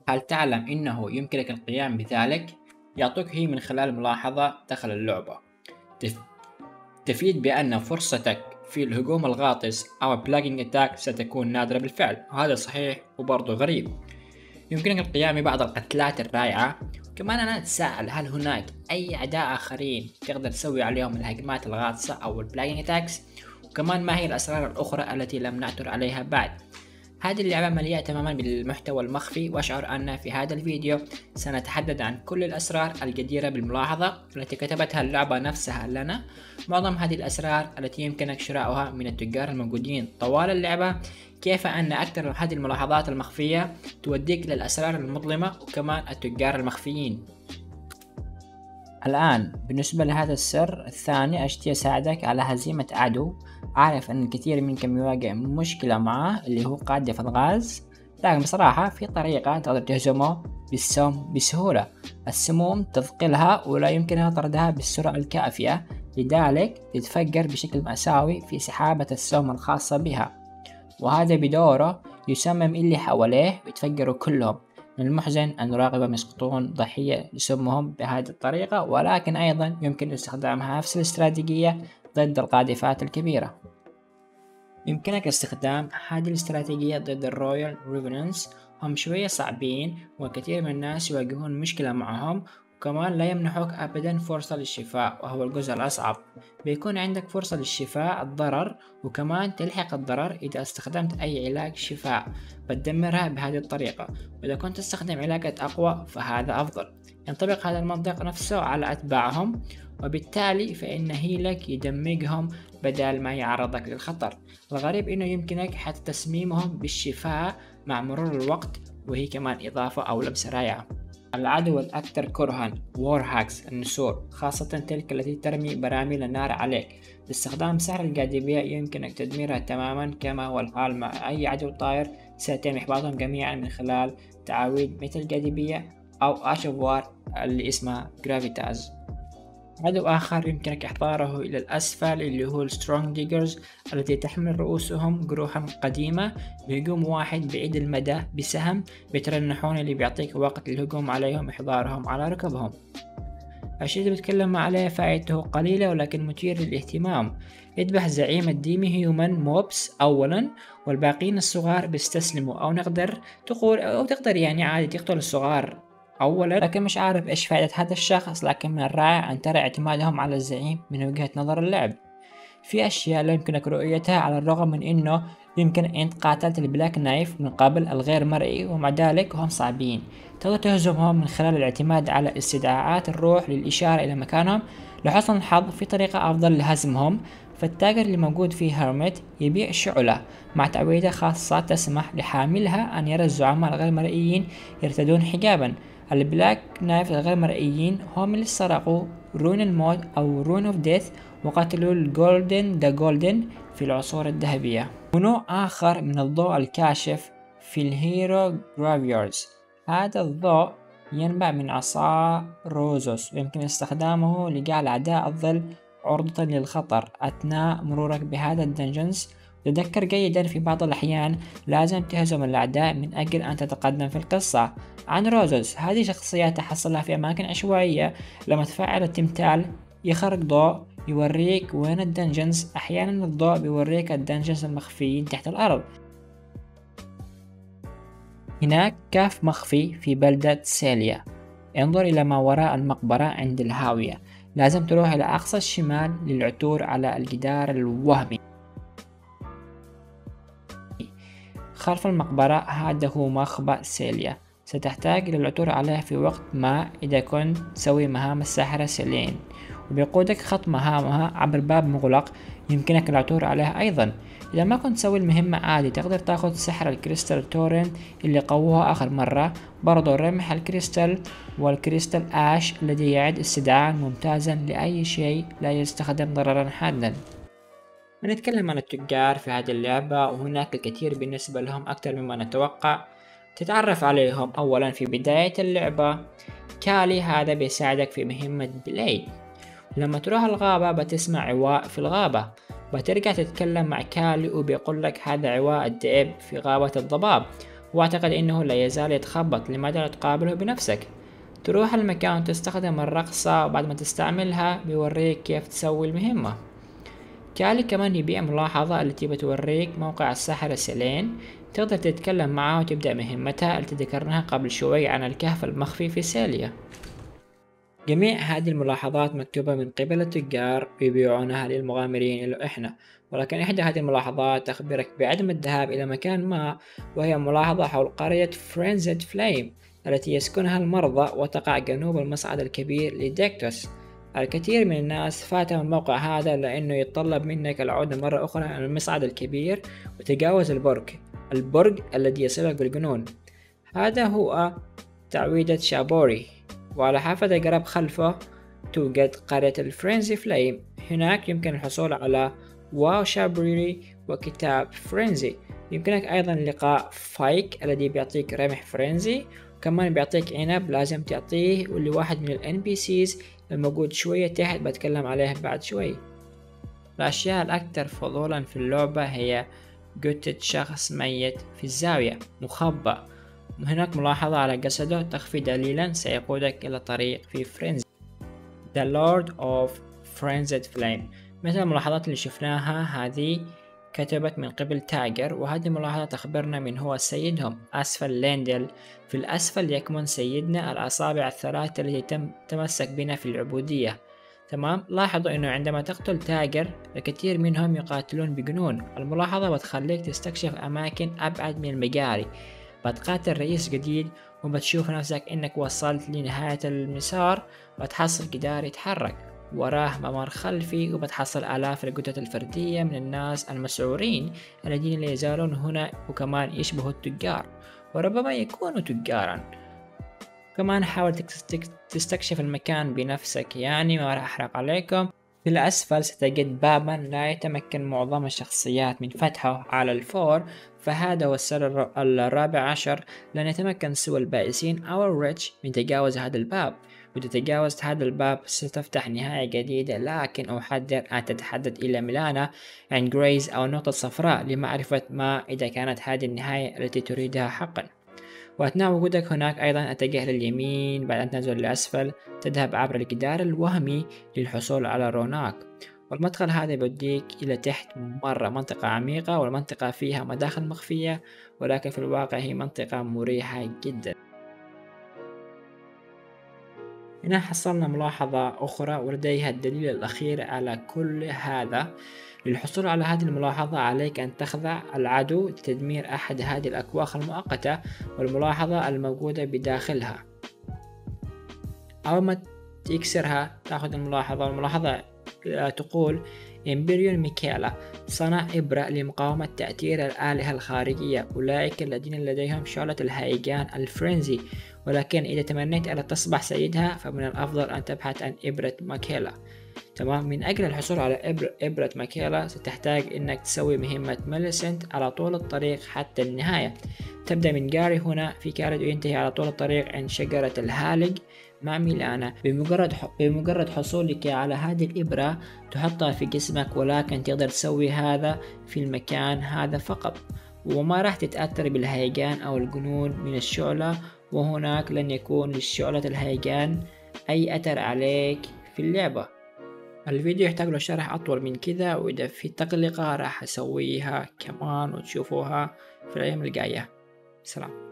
هل تعلم أنه يمكنك القيام بذلك؟ يعطوك هي من خلال ملاحظة داخل اللعبة تف- تفيد بأن فرصتك في الهجوم الغاطس أو بلاجينج أتاك ستكون نادرة بالفعل، وهذا صحيح وبرضه غريب. يمكنك القيام ببعض القتلات الرائعة. كمان أنا أتساءل، هل هناك أي أعداء آخرين تقدر تسوي عليهم الهجمات الغاطسة أو البلاجينج أتاكس؟ وكمان ما هي الأسرار الأخرى التي لم نعثر عليها بعد؟ هذه اللعبة مليئة تماما بالمحتوى المخفي، وأشعر أن في هذا الفيديو سنتحدث عن كل الأسرار الجديرة بالملاحظة التي كتبتها اللعبة نفسها لنا. معظم هذه الأسرار التي يمكنك شراؤها من التجار الموجودين طوال اللعبة، كيف أن أكثر هذه الملاحظات المخفية توديك للأسرار المظلمة وكمان التجار المخفيين. الآن بالنسبة لهذا السر الثاني، أشتي أساعدك على هزيمة عدو. أعرف أن الكثير منكم يواجه مشكلة معه اللي هو قاذف الغاز، لكن بصراحة في طريقة تقدر تهزمه بالسم بسهولة. السموم تثقلها ولا يمكنها طردها بالسرعة الكافية، لذلك تتفجر بشكل مأساوي في سحابة السم الخاصة بها، وهذا بدوره يسمم اللي حواليه ويتفجروا كلهم. من المحزن أن نراقبهم يسقطون ضحية لسمهم بهذه الطريقة، ولكن أيضا يمكن استخدامها نفس الاستراتيجية ضد القاذفات الكبيرة. يمكنك استخدام هذه الاستراتيجية ضد الرويال ريفننس. هم شوية صعبين والكثير من الناس يواجهون مشكلة معهم، وكمان لا يمنحوك أبدا فرصة للشفاء، وهو الجزء الأصعب. بيكون عندك فرصة للشفاء الضرر، وكمان تلحق الضرر إذا استخدمت أي علاج شفاء بتدمرها بهذه الطريقة، وإذا كنت تستخدم علاجات أقوى فهذا أفضل. ينطبق هذا المنطق نفسه على أتباعهم، وبالتالي فإن هيلك يدمجهم بدل ما يعرضك للخطر. الغريب إنه يمكنك حتى تسميمهم بالشفاء مع مرور الوقت، وهي كمان إضافة أو لمسة رائعة. العدو الأكثر كرها وورهاكس النسور، خاصة تلك التي ترمي براميل النار عليك. باستخدام سحر الجاذبية يمكنك تدميرها تماما، كما هو الحال مع أي عدو طائر. سيتم إحباطهم جميعا من خلال تعاويذ مثل الجاذبية أو أشوار اللي اسمها جرافيتاز. عدو آخر يمكنك إحضاره إلى الأسفل اللي هو السترونج ديجرز، التي تحمل رؤوسهم جروحا قديمة. بهجوم واحد بعيد المدى بسهم بيترنحون، اللي بيعطيك وقت للهجوم عليهم إحضارهم على ركبهم. الشيء اللي بتكلم عليه فائدته قليلة ولكن مثير للاهتمام. يذبح زعيم الديمي هيومن موبس أولا، والباقيين الصغار بيستسلموا، أو تقدر يعني عادي تقتل الصغار أولا. لكن مش عارف إيش فائدة هذا الشخص، لكن من الرائع أن ترى اعتمادهم على الزعيم من وجهة نظر اللعب. في أشياء لا يمكنك رؤيتها، على الرغم من أنه يمكن أنت قاتلت البلاك نايف من قبل الغير مرئي، ومع ذلك هم صعبين. تقدر تهزمهم من خلال الاعتماد على استدعاءات الروح للإشارة إلى مكانهم. لحسن الحظ في طريقة أفضل لهزمهم، فالتاجر اللي موجود في هيرميت يبيع شعلة مع تعويذة خاصة تسمح لحاملها أن يرى الزعماء الغير مرئيين يرتدون حجابا. البلاك نايف الغير مرئيين هم اللي سرقوا رون الموت أو رون اوف ديث، وقتلوا الجولدن دا جولدن في العصور الذهبية. ونوع آخر من الضوء الكاشف في الهيرو جرافيورز. هذا الضوء ينبع من عصا روزوس، ويمكن استخدامه لجعل أعداء الظل عرضة للخطر أثناء مرورك بهذا الدنجنز. تذكر جيدا في بعض الأحيان لازم تهزم الأعداء من أجل أن تتقدم في القصة. عن روزوس، هذه شخصية تحصلها في أماكن عشوائية. لما تفعل التمثال يخرج ضوء يوريك وين الدنجنز. أحيانا الضوء بيوريك الدنجنز المخفيين تحت الأرض. هناك كهف مخفي في بلدة سيليا. انظر إلى ما وراء المقبرة عند الهاوية. لازم تروح إلى أقصى الشمال للعثور على الجدار الوهمي خلف المقبرة. هذا هو مخبأ سيليا. ستحتاج للعثور عليه في وقت ما إذا كنت تسوي مهام الساحرة سيلين، وبيقودك خط مهامها عبر باب مغلق يمكنك العثور عليه أيضا. إذا ما كنت تسوي المهمة عادي تقدر تاخد سحر الكريستال تورنت اللي قووها آخر مرة، برضو رمح الكريستال والكريستال آش الذي يعد استدعاء ممتازا لأي شيء لا يستخدم ضررا حادا. نتكلم عن التجار في هذه اللعبة، وهناك الكثير بالنسبة لهم أكثر مما نتوقع. تتعرف عليهم أولا في بداية اللعبة. كالي هذا بيساعدك في مهمة بليد. لما تروح الغابة بتسمع عواء في الغابة، بترجع تتكلم مع كالي وبيقول لك هذا عواء الذئب في غابة الضباب. واعتقد انه لا يزال يتخبط. لماذا لا تقابله بنفسك؟ تروح المكان وتستخدم الرقصة، وبعد ما تستعملها بيوريك كيف تسوي المهمة. كالي كمان يبيع ملاحظة التي بتوريك موقع الساحرة سيلين، تقدر تتكلم معها وتبدأ مهمتها التي ذكرناها قبل شوي عن الكهف المخفي في سيليا. جميع هذه الملاحظات مكتوبة من قبل التجار يبيعونها للمغامرين إلى إحنا، ولكن إحدى هذه الملاحظات تخبرك بعدم الذهاب إلى مكان ما، وهي ملاحظة حول قرية فرينزد فليم التي يسكنها المرضى وتقع جنوب المصعد الكبير لديكتوس. الكثير من الناس فاتهم الموقع هذا لأنه يتطلب منك العودة مرة أخرى إلى المصعد الكبير وتجاوز البرج الذي يصلك بالجنون. هذا هو تعويضة شابوري، وعلى حافة القرب خلفه توجد قرية الفرنزي فليم. هناك يمكن الحصول على واو شابوري وكتاب فرنزي. يمكنك أيضا لقاء فايك الذي بيعطيك رمح فرنزي، وكمان بيعطيك عنب لازم تعطيه لواحد من ال NPCs الموجود شوية تحت، بتكلم عليه بعد شوي. الأشياء الأكثر فضولا في اللعبة هي جثة شخص ميت في الزاوية مخبأ، وهناك ملاحظة على جسده تخفي دليلا سيقودك إلى طريق في فرينز The Lord of Frenzied Flame. مثل الملاحظات اللي شفناها هذه كتبت من قبل تاجر، وهذه الملاحظة تخبرنا من هو سيدهم. أسفل ليندل، في الأسفل يكمن سيدنا الأصابع الثلاثة التي تمسك بنا في العبودية. تمام، لاحظوا انه عندما تقتل تاجر الكثير منهم يقاتلون بجنون. الملاحظة بتخليك تستكشف اماكن ابعد من المجاري، بتقاتل رئيس جديد وبتشوف نفسك انك وصلت لنهاية المسار، بتحصل جدار يتحرك وراه ممر خلفي، وبتحصل آلاف الجثث الفردية من الناس المسعورين الذين لا يزالون هنا وكمان يشبهوا التجار وربما يكونوا تجارا. كمان حاول تستكشف المكان بنفسك، يعني ما راح أحرق عليكم. في الأسفل ستجد بابا لا يتمكن معظم الشخصيات من فتحه على الفور، فهذا هو السر الرابع عشر. لن يتمكن سوى البائسين أو الريتش من تجاوز هذا الباب. وإذا تجاوزت هذا الباب ستفتح نهاية جديدة، لكن أحذر أن تتحدث إلى ميلانا عند جريز أو النقطة الصفراء لمعرفة ما إذا كانت هذه النهاية التي تريدها حقا. وأثناء وجودك هناك أيضا اتجه لليمين، بعد أن تنزل للأسفل تذهب عبر الجدار الوهمي للحصول على روناك، والمدخل هذا بيوديك إلى تحت مرة، منطقة عميقة والمنطقة فيها مداخل مخفية، ولكن في الواقع هي منطقة مريحة جدا. هنا حصلنا ملاحظة أخرى ولديها الدليل الأخير على كل هذا. للحصول على هذه الملاحظة عليك أن تخضع العدو لتدمير أحد هذه الأكواخ المؤقتة والملاحظة الموجودة بداخلها. أول ما تكسرها تأخذ الملاحظة، والملاحظة تقول إمبريون ميكيلا صنع إبرة لمقاومة تأثير الآلهة الخارجية، أولئك الذين لديهم شعلة الهيجان الفرنزي، ولكن إذا تمنيت أن تصبح سيدها فمن الأفضل أن تبحث عن إبرة ماكيلا. تمام، من أجل الحصول على إبرة ماكيلا ستحتاج إنك تسوي مهمة ميليسنت على طول الطريق حتى النهاية. تبدأ من جاري هنا في كارد وينتهي على طول الطريق عند شجرة الهالج مع ميلانا. بمجرد حصولك على هذه الإبرة تحطها في جسمك، ولكن تقدر تسوي هذا في المكان هذا فقط، وما راح تتأثر بالهيجان أو الجنون من الشعلة، وهناك لن يكون للشعلة الهيجان أي أثر عليك في اللعبة. الفيديو يحتاج له شرح أطول من كذا، وإذا في تقلقة راح أسويها كمان وتشوفوها في الأيام الجاية. سلام.